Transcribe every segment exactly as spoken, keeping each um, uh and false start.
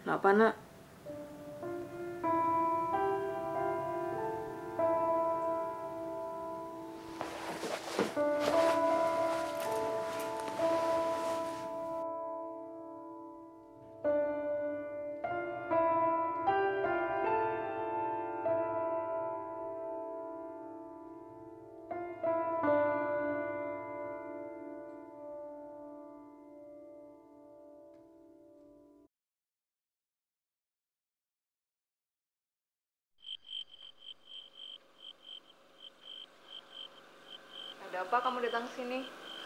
Kenapa, Nak? Ada apa kamu datang ke sini?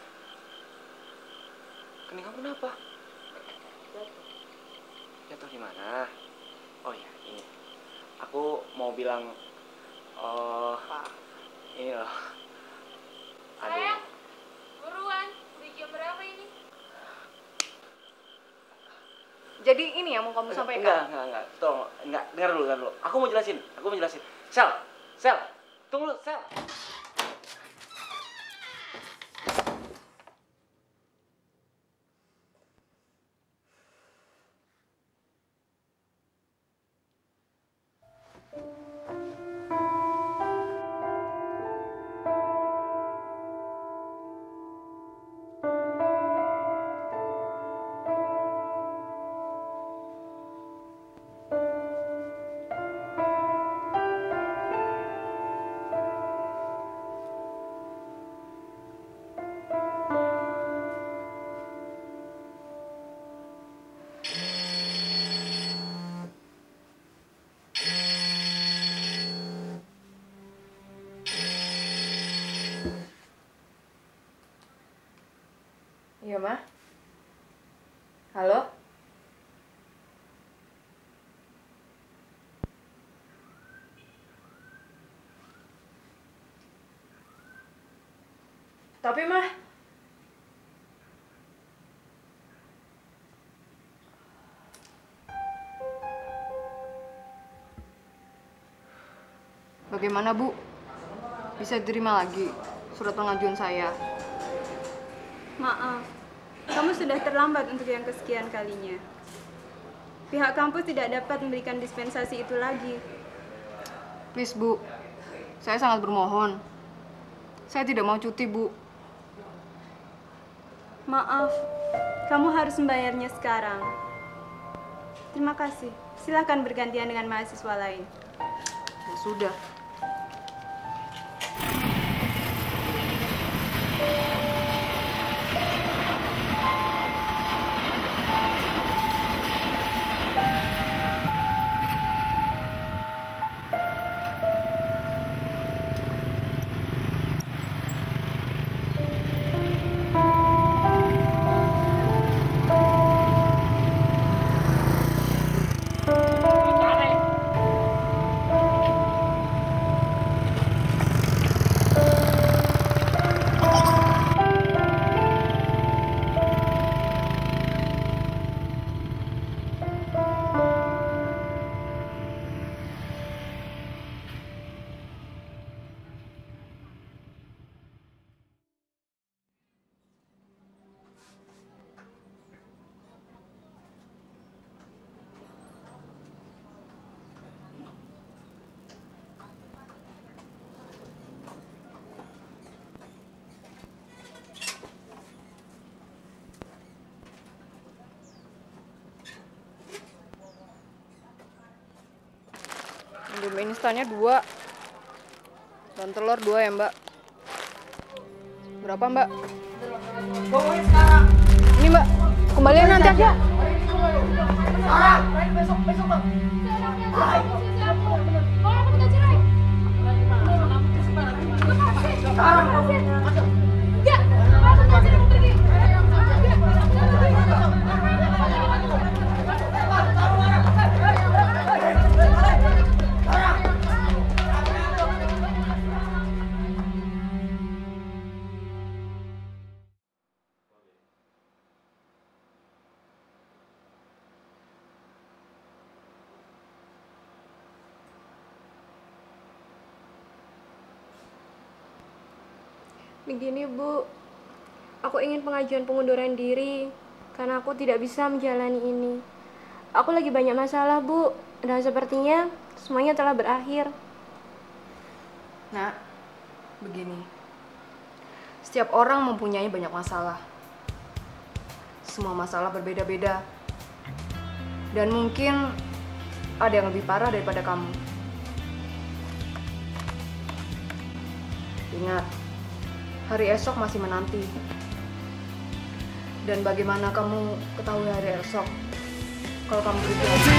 Kening kamu kenapa? Jatuh. Jatuh di mana? Oh ya, ini. Aku mau bilang, oh, Apa? ini loh. Aduh. Sayang, buruan. Udah jam berapa ini? Jadi ini yang mau kamu sampaikan? Enggak, enggak, enggak. Tolong, enggak. Dengar dulu, dengar dulu. Aku mau jelasin. Aku mau jelasin. Sel, Sel. Tunggu, Sel. Iya, Ma. Halo? Tapi, Ma, bagaimana, Bu? Bisa diterima lagi surat pengajuan saya? Maaf, kamu sudah terlambat untuk yang kesekian kalinya. Pihak kampus tidak dapat memberikan dispensasi itu lagi. Please, Bu. Saya sangat bermohon. Saya tidak mau cuti, Bu. Maaf, kamu harus membayarnya sekarang. Terima kasih. Silakan bergantian dengan mahasiswa lain. Ya sudah. Indomie instannya dua dan telur dua ya, Mbak. Berapa, Mbak? Pokoknya sekarang. Ini, Mbak. Kembalian nanti aja. Sekarang. Besok, besok, Bang. Sekarang. Masuk. Ya, langsung aja mau pergi. Begini, Bu. Aku ingin pengajuan pengunduran diri karena aku tidak bisa menjalani ini. aku lagi banyak masalah, Bu. Dan sepertinya semuanya telah berakhir. Nak, begini. Setiap orang mempunyai banyak masalah. Semua masalah berbeda-beda. Dan mungkin ada yang lebih parah daripada kamu. Ingat, hari esok masih menanti. Dan bagaimana kamu ketahui hari esok kalau kamu berjuang?